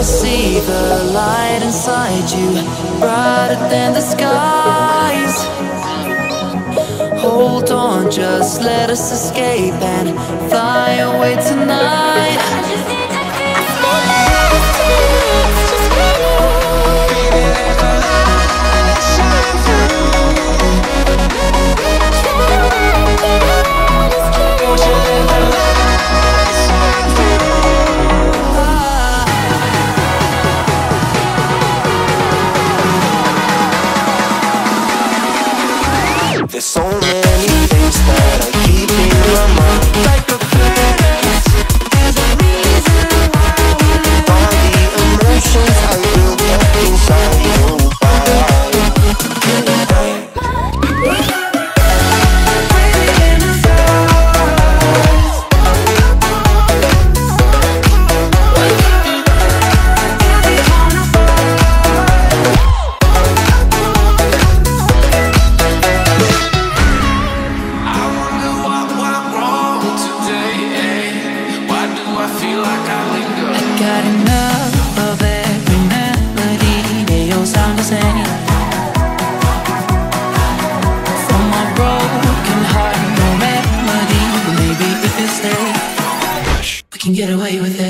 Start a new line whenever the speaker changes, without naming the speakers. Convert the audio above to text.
see the light inside you, brighter than the skies. Hold on, just let us escape and fly away tonight.
There's so many things that I keep in my mind, like a past. There's a reason why all the emotions I built up inside you.
Got enough of every melody, they all sound the same. From my broken heart, no remedy. But maybe if you stay, we can get away with it.